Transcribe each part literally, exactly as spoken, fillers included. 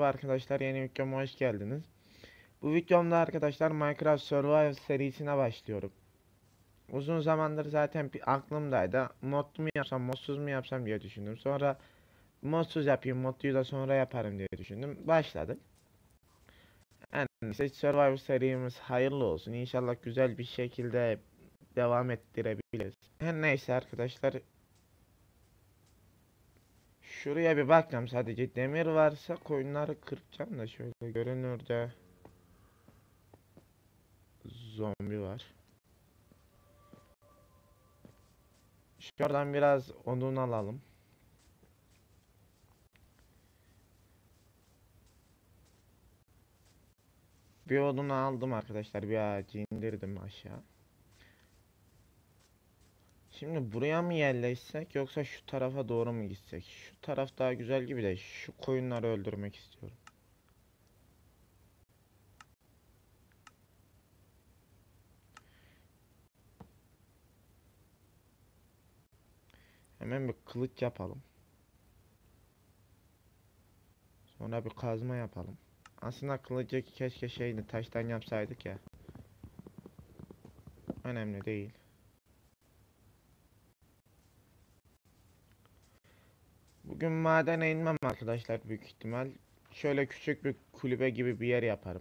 arkadaşlar, yeni videoma hoş geldiniz. Bu videomda arkadaşlar Minecraft Survival serisine başlıyorum. Uzun zamandır zaten bir aklımdaydı. Modlu mu yapsam, modsuz mu yapsam diye düşündüm. Sonra modsuz yapayım, modluyu da sonra yaparım diye düşündüm. Başladık. Yani işte Survival serimiz hayırlı olsun. İnşallah güzel bir şekilde devam ettirebiliriz. Her neyse arkadaşlar. Şuraya bir bakacağım, sadece demir varsa koyunları kıracağım da şöyle görünürde zombi var. Şuradan biraz odun alalım. Bir odunu aldım arkadaşlar, bir ağacı indirdim aşağı. Şimdi buraya mı yerleşsek yoksa şu tarafa doğru mu gitsek? Şu taraf daha güzel gibi de şu koyunları öldürmek istiyorum. Hemen bir kılıç yapalım. Sonra bir kazma yapalım. Aslında kılıcı keşke şeydi, taştan yapsaydık ya. Önemli değil. Bugün madene inmem arkadaşlar, büyük ihtimal. Şöyle küçük bir kulübe gibi bir yer yaparım.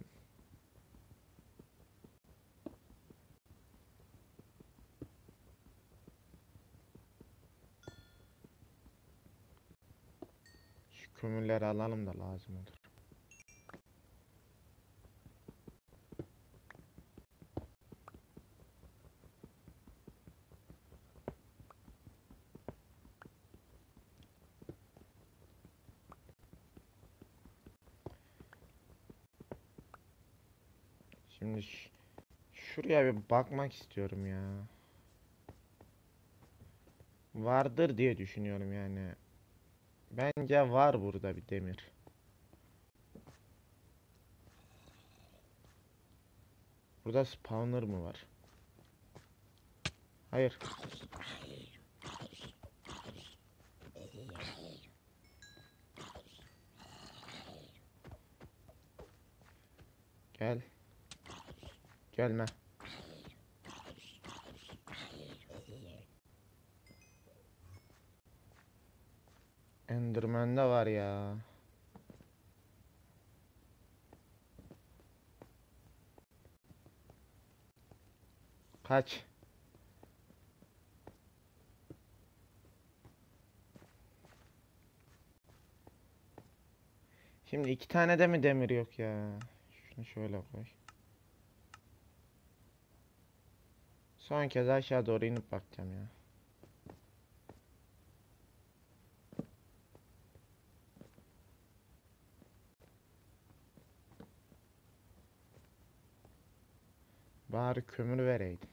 Şu kömürleri alalım da lazım olur. Şimdi şuraya bir bakmak istiyorum ya. Vardır diye düşünüyorum yani. Bence var burada bir demir. Burada spawner mı var? Hayır. Gel. Gelme. Enderman de var ya. Kaç. Şimdi iki tane de mi demir yok ya? Şunu şöyle koy. Son kez aşağı doğru inip bakacağım ya. Bari kömür vereydin.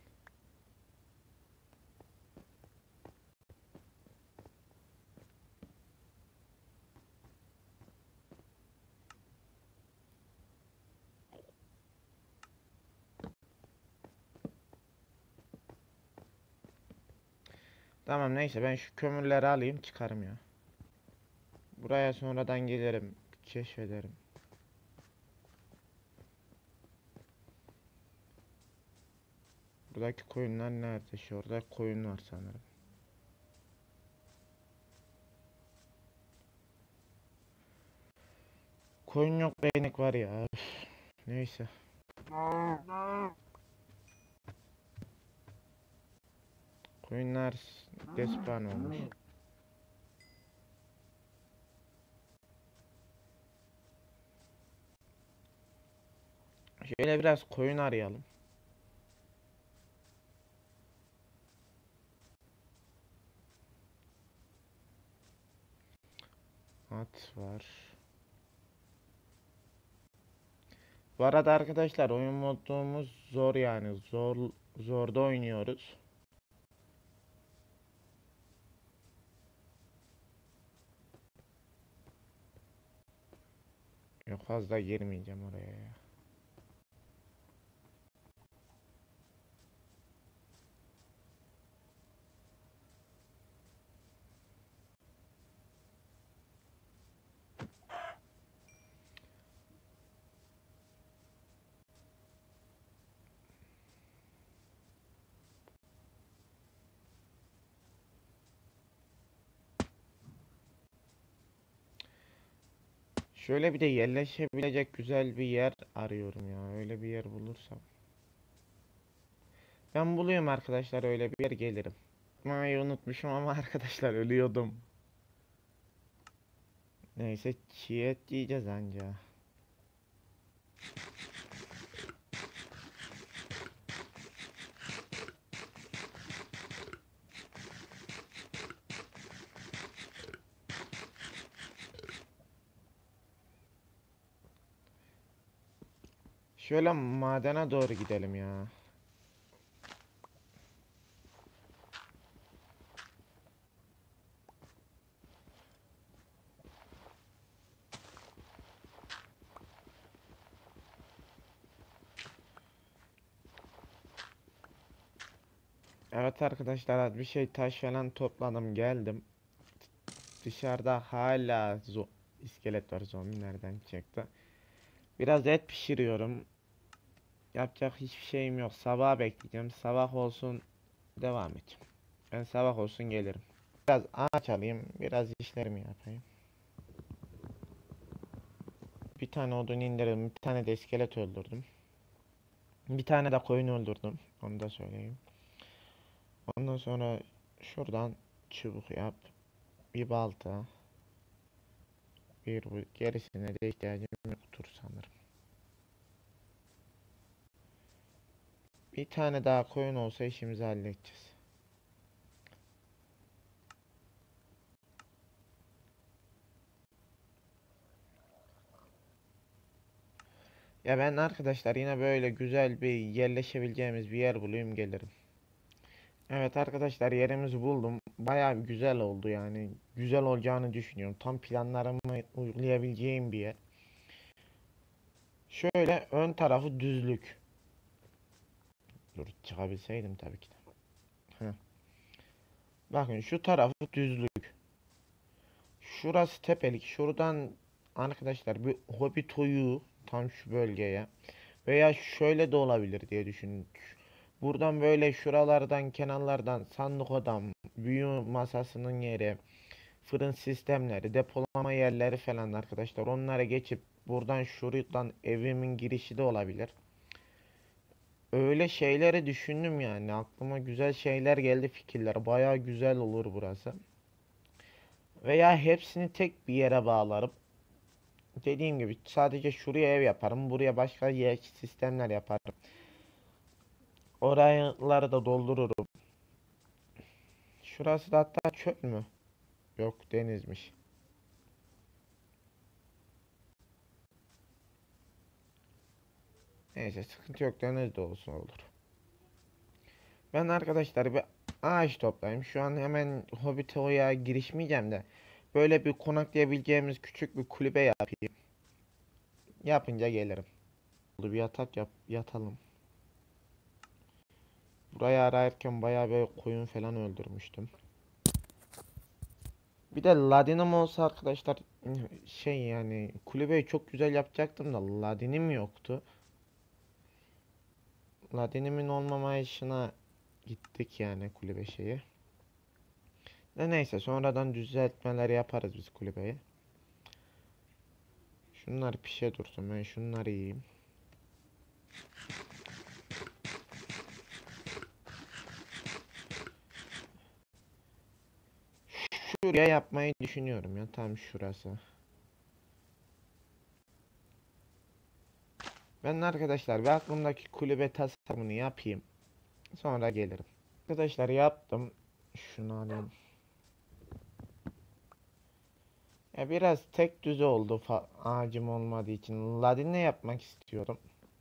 Tamam, neyse, ben şu kömürleri alayım çıkarım ya. Buraya sonradan gelirim, keşfederim. Buradaki koyunlar nerede? Şurada koyun var sanırım. Koyun yok, değnek var ya. Üf, neyse. Koyunlar despawn olmuş. Şöyle biraz koyun arayalım. At var. Bu arada arkadaşlar, oyun modumuz zor, yani zor zorda oynuyoruz. Yok, fazla girmeyeceğim oraya ya. Şöyle bir de yerleşebilecek güzel bir yer arıyorum ya. Öyle bir yer bulursam. Ben buluyorum arkadaşlar, öyle bir yer gelirim. Ay unutmuşum ama arkadaşlar ölüyordum. Neyse çiğ et yiyeceğiz anca. Şöyle madene doğru gidelim ya. Evet arkadaşlar, az bir şey taş falan topladım geldim. Dışarıda hala zo iskelet var, zombi nereden çıktı? Biraz et pişiriyorum. Yapacak hiçbir şeyim yok. Sabah bekleyeceğim. Sabah olsun devam edeceğim. Ben sabah olsun gelirim. Biraz ağaç alayım. Biraz işlerimi yapayım. Bir tane odun indirdim. Bir tane de iskelet öldürdüm. Bir tane de koyun öldürdüm. Onu da söyleyeyim. Ondan sonra şuradan çubuk yap. Bir balta. Bir bu. Gerisine de ihtiyacım yoktur sanırım. Bir tane daha koyun olsa işimizi halledeceğiz. Ya ben arkadaşlar yine böyle güzel bir yerleşebileceğimiz bir yer bulayım gelirim. Evet arkadaşlar, yerimizi buldum. Baya güzel oldu yani. Güzel olacağını düşünüyorum. Tam planlarımı uygulayabileceğim bir yer. Şöyle ön tarafı düzlük. Dur çıkabilseydim tabii ki de. Heh. Bakın şu tarafı düzlük. Şurası tepelik. Şuradan arkadaşlar bir hobi toyu tam şu bölgeye. Veya şöyle de olabilir diye düşünün. Buradan böyle şuralardan kenarlardan sandık odam, büyü masasının yeri, fırın sistemleri, depolama yerleri falan arkadaşlar. Onlara geçip buradan şuradan evimin girişi de olabilir. Öyle şeyleri düşündüm yani. Aklıma güzel şeyler geldi, fikirler. Baya güzel olur burası. Veya hepsini tek bir yere bağlarım. Dediğim gibi sadece şuraya ev yaparım. Buraya başka yer sistemler yaparım. Oraları da doldururum. Şurası da hatta çöl mü? Yok, denizmiş. Neyse sıkıntı yok, deniz de olsun olur. Ben arkadaşlar bir ağaç toplayayım. Şu an hemen Hobbito'ya girişmeyeceğim de. Böyle bir konaklayabileceğimiz küçük bir kulübe yapayım. Yapınca gelirim. Bir yatak yap, yatalım. Burayı ararken bayağı bir koyun falan öldürmüştüm. Bir de ladinim olsa arkadaşlar, şey yani kulübeyi çok güzel yapacaktım da ladinim yoktu. Ladinimin olmamayışına gittik yani kulübe şeyi. De neyse sonradan düzeltmeler yaparız biz kulübeyi. Şunlar pişe dursun, ben şunları yiyeyim. Şuraya yapmayı düşünüyorum ya, tam şurası. Ben arkadaşlar bir aklımdaki kulübe tasarımını yapayım. Sonra gelirim. Arkadaşlar yaptım. Şunu alayım. Ya biraz tek düze oldu ağacım olmadığı için. Ladinle yapmak istiyorum.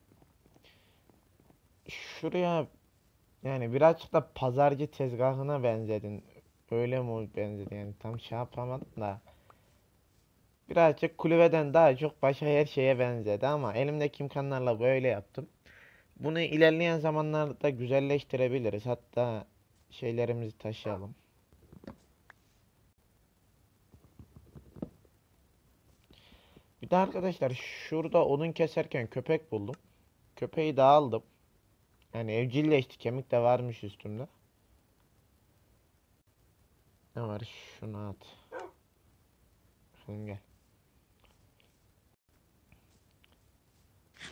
Şuraya yani birazcık da pazarcı tezgahına benzedin. Öyle mi benzedi yani, tam şey yapamadım da. Birazcık kulübeden daha çok başka her şeye benzedi ama elimdeki imkanlarla böyle yaptım. Bunu ilerleyen zamanlarda güzelleştirebiliriz. Hatta şeylerimizi taşıyalım. Bir de arkadaşlar şurada odun keserken köpek buldum. Köpeği de aldım. Yani evcilleşti. Kemik de varmış üstümde. Ne var? Şunu at. Şunu gel.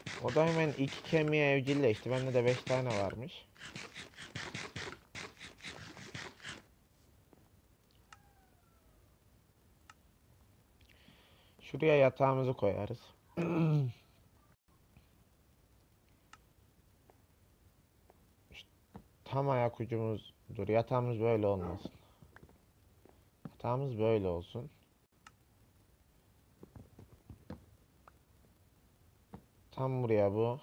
O da hemen iki kemiğe evcilleşti. Bende de beş tane varmış. Şuraya yatağımızı koyarız. Tam ayak ucumuz dur. Yatağımız böyle olmasın. Yatağımız böyle olsun. Tam buraya bu.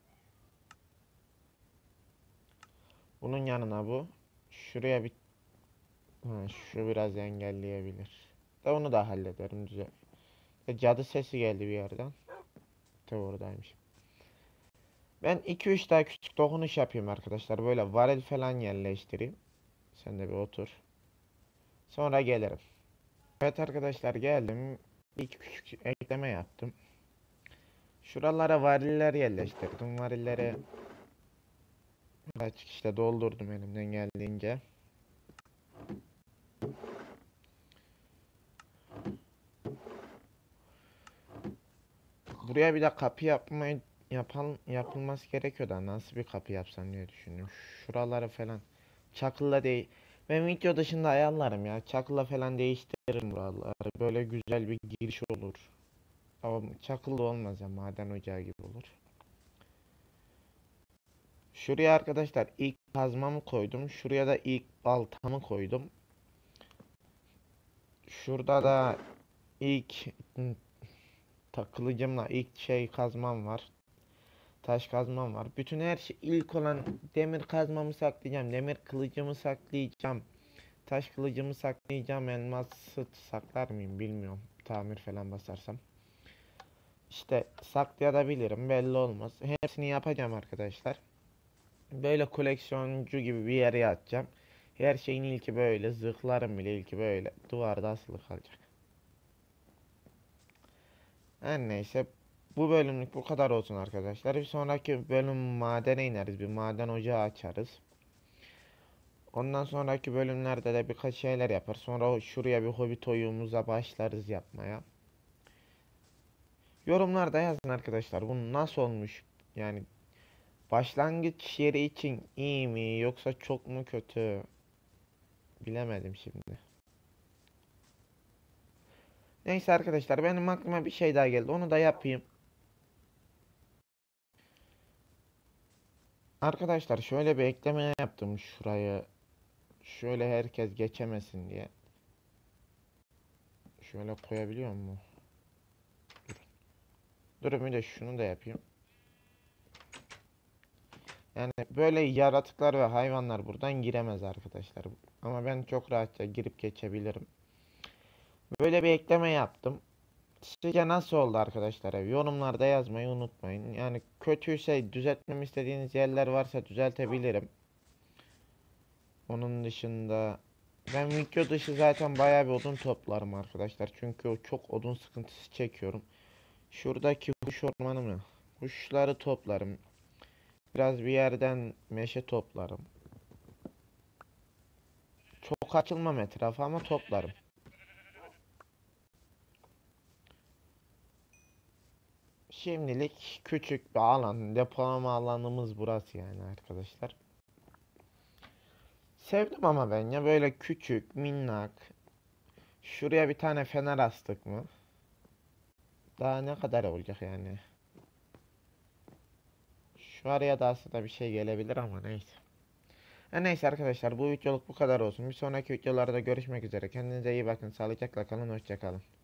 Bunun yanına bu. Şuraya bir ha, şu biraz engelleyebilir. Da onu da hallederim güzel. E, cadı sesi geldi bir yerden. Tabi oradaymış. Ben iki üç daha küçük dokunuş yapayım arkadaşlar. Böyle varil falan yerleştireyim. Sen de bir otur. Sonra gelirim. Evet arkadaşlar geldim. İki küçük ekleme yaptım. Şuralara variller yerleştirdim. Varilleri açık işte doldurdum elimden geldiğince. Buraya bir de kapı yapmayı yapan yapılması gerekiyor da nasıl bir kapı yapsam diye düşündüm. Şuraları falan çakılla değil. Ben video dışında ayarlarım ya. Çakılla falan değiştiririm buraları. Böyle güzel bir giriş olur. Ama çakıllı olmaz ya, maden ocağı gibi olur. Şuraya arkadaşlar ilk kazmamı koydum. Şuraya da ilk baltamı koydum. Şurada da ilk hı, ta kılıcımla ilk şey kazmam var. Taş kazmam var. Bütün her şey ilk olan demir kazmamı saklayacağım. Demir kılıcımı saklayacağım. Taş kılıcımı saklayacağım. Elması saklar mıyım bilmiyorum. Tamir falan basarsam. İşte saklayabilirim, belli olmaz. Hepsini yapacağım arkadaşlar. Böyle koleksiyoncu gibi bir yere atacağım. Her şeyin ilki böyle. Zırhlarım bile ilki böyle. Duvarda asılı kalacak. Her neyse. Bu bölümlük bu kadar olsun arkadaşlar. Bir sonraki bölüm madene ineriz. Bir maden ocağı açarız. Ondan sonraki bölümlerde de birkaç şeyler yapar. Sonra şuraya bir hobbit oyunumuza başlarız yapmaya. Yorumlarda yazın arkadaşlar. Bu nasıl olmuş? Yani başlangıç yeri için iyi mi yoksa çok mu kötü? Bilemedim şimdi. Neyse arkadaşlar, benim aklıma bir şey daha geldi. Onu da yapayım. Arkadaşlar şöyle bir ekleme yaptım şurayı. Şöyle herkes geçemesin diye. Şöyle koyabiliyor mu? Dur bir de şunu da yapayım. Yani böyle yaratıklar ve hayvanlar buradan giremez arkadaşlar. Ama ben çok rahatça girip geçebilirim. Böyle bir ekleme yaptım. Sizce nasıl oldu arkadaşlar? Yorumlarda yazmayı unutmayın. Yani kötüyse, düzeltmemi istediğiniz yerler varsa düzeltebilirim. Onun dışında ben video dışı zaten bayağı bir odun toplarım arkadaşlar. Çünkü o çok odun sıkıntısı çekiyorum. Şuradaki huş ormanı mı? Huşları toplarım. Biraz bir yerden meşe toplarım. Çok açılmam etrafa ama toplarım. Şimdilik küçük bir alan, depolama alanımız burası yani arkadaşlar. Sevdim ama ben ya böyle küçük, minnak. Şuraya bir tane fener astık mı? Daha ne kadar olacak yani? Şu araya da aslında bir şey gelebilir ama neyse. Ha, neyse arkadaşlar, bu videoluk bu kadar olsun. Bir sonraki videolarda görüşmek üzere. Kendinize iyi bakın. Sağlıcakla kalın. Hoşça kalın.